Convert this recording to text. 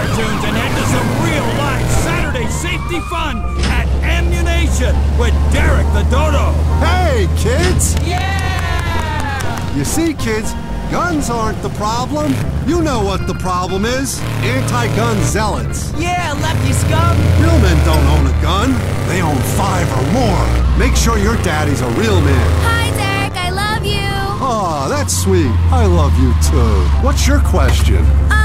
cartoons and head to some real-life Saturday safety fun at Ammunition with Derek the Dodo. Hey, kids! Yeah! You see, kids, guns aren't the problem. You know what the problem is. Anti-gun zealots. Yeah, lefty scum! Real men don't own a gun. They own 5 or more. Make sure your daddy's a real man. Hi, Derek, I love you. Aw, that's sweet. I love you too. What's your question?